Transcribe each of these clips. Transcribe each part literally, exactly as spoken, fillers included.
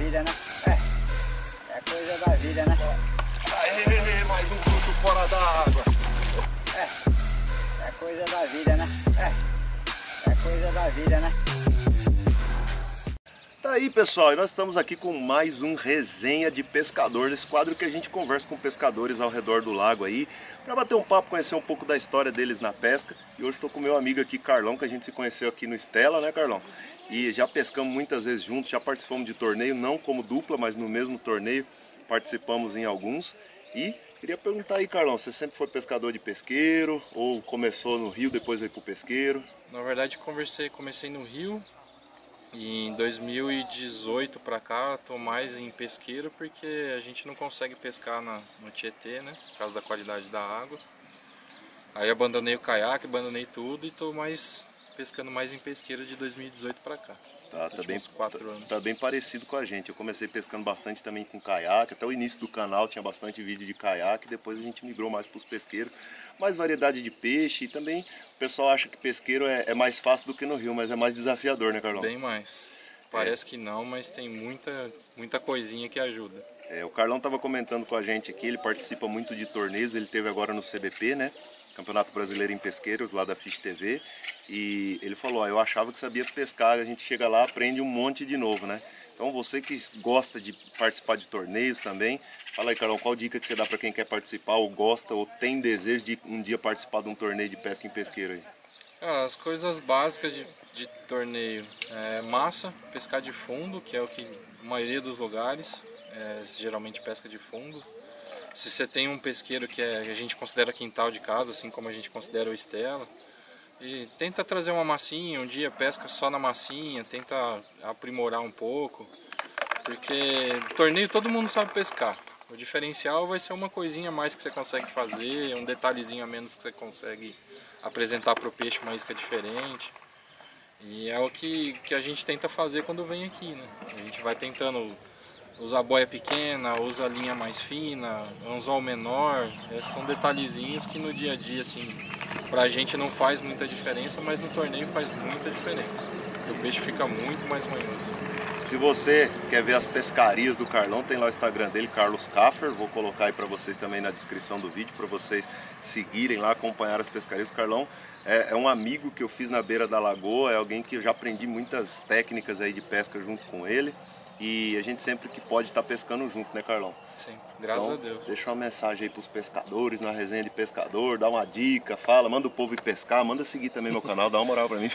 vida, né? É, é coisa da vida, né? Aê, mais um fruto fora da água. É, é coisa da vida, né? É, é coisa da vida, né? Tá aí, pessoal, e nós estamos aqui com mais um Resenha de Pescador, esse quadro que a gente conversa com pescadores ao redor do lago aí, para bater um papo, conhecer um pouco da história deles na pesca. E hoje estou com meu amigo aqui, Carlão, que a gente se conheceu aqui no Stella, né, Carlão? E já pescamos muitas vezes juntos, já participamos de torneio, não como dupla, mas no mesmo torneio, participamos em alguns. E queria perguntar aí, Carlão, você sempre foi pescador de pesqueiro, ou começou no rio, depois veio pro pesqueiro? Na verdade, conversei, comecei no rio. E em dois mil e dezoito para cá estou mais em pesqueiro porque a gente não consegue pescar na, no Tietê, né? Por causa da qualidade da água. Aí abandonei o caiaque, abandonei tudo e estou mais pescando mais em pesqueiro de dois mil e dezoito para cá. Tá, tá bem, quatro tá, anos. tá bem parecido com a gente. Eu comecei pescando bastante também com caiaque. Até o início do canal tinha bastante vídeo de caiaque. Depois a gente migrou mais para os pesqueiros. Mais variedade de peixe. E também o pessoal acha que pesqueiro é, é mais fácil do que no rio, mas é mais desafiador, né, Carlão? Bem mais. Parece é. que não, mas tem muita, muita coisinha que ajuda. É, o Carlão estava comentando com a gente aqui. Ele participa muito de torneios. Ele teve agora no C B P, né? Campeonato Brasileiro em Pesqueiros, lá da Fish T V, e ele falou, ó, eu achava que sabia pescar, a gente chega lá, aprende um monte de novo, né? Então você que gosta de participar de torneios também, fala aí, Carol, qual dica que você dá para quem quer participar, ou gosta, ou tem desejo de um dia participar de um torneio de pesca em pesqueiro aí? Ah, as coisas básicas de, de torneio, é massa, pescar de fundo, que é o que a maioria dos lugares, é, geralmente pesca de fundo. Se você tem um pesqueiro que é, a gente considera quintal de casa, assim como a gente considera o Stella, e tenta trazer uma massinha, um dia pesca só na massinha, tenta aprimorar um pouco, porque torneio todo mundo sabe pescar. O diferencial vai ser uma coisinha a mais que você consegue fazer, um detalhezinho a menos que você consegue apresentar para o peixe uma isca diferente. E é o que, que a gente tenta fazer quando vem aqui, né? A gente vai tentando usar boia pequena, usa linha mais fina, anzol menor, é, são detalhezinhos que no dia a dia, assim, pra gente não faz muita diferença, mas no torneio faz muita diferença. O peixe fica muito mais manhoso. Se você quer ver as pescarias do Carlão, tem lá o Instagram dele, Carlos Caffer, vou colocar aí pra vocês também na descrição do vídeo, pra vocês seguirem lá, acompanhar as pescarias. O Carlão é, é um amigo que eu fiz na beira da lagoa, é alguém que eu já aprendi muitas técnicas aí de pesca junto com ele. E a gente sempre que pode estar pescando junto, né, Carlão? Sim, graças então, a Deus. Deixa uma mensagem aí para os pescadores na Resenha de Pescador, dá uma dica, fala, manda o povo ir pescar, manda seguir também meu canal, dá uma moral para mim.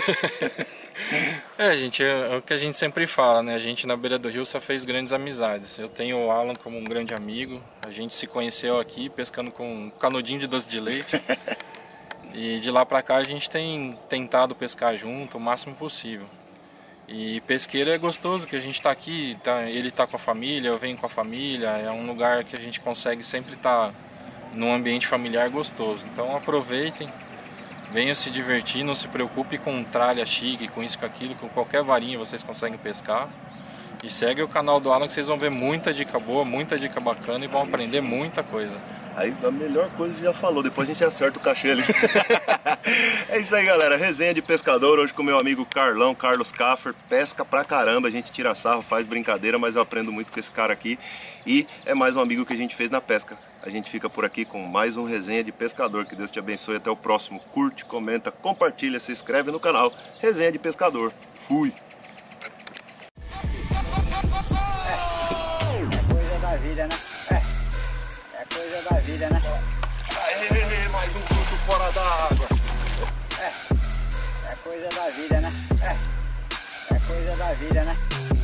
É, gente, é, é o que a gente sempre fala, né? A gente na beira do rio só fez grandes amizades. Eu tenho o Alan como um grande amigo, a gente se conheceu aqui pescando com um canudinho de doce de leite. E de lá para cá a gente tem tentado pescar junto o máximo possível. E pesqueiro é gostoso, que a gente está aqui, tá, ele está com a família, eu venho com a família, é um lugar que a gente consegue sempre estar tá num ambiente familiar gostoso. Então aproveitem, venham se divertir, não se preocupe com tralha chique, com isso, com aquilo, com qualquer varinha vocês conseguem pescar. E segue o canal do Alan que vocês vão ver muita dica boa, muita dica bacana e vão aprender muita coisa. Aí a melhor coisa você já falou, depois a gente acerta o cachê ali. É isso aí, galera, Resenha de Pescador, hoje com meu amigo Carlão, Carlos Caffer, pesca pra caramba, a gente tira sarro, faz brincadeira, mas eu aprendo muito com esse cara aqui. E é mais um amigo que a gente fez na pesca. A gente fica por aqui com mais um Resenha de Pescador, que Deus te abençoe, até o próximo. Curte, comenta, compartilha, se inscreve no canal Resenha de Pescador. Fui! É coisa da vida, né? É, é coisa da vida, né? Aê, mais um fruto fora da água. É, é coisa da vida, né? É, é coisa da vida, né?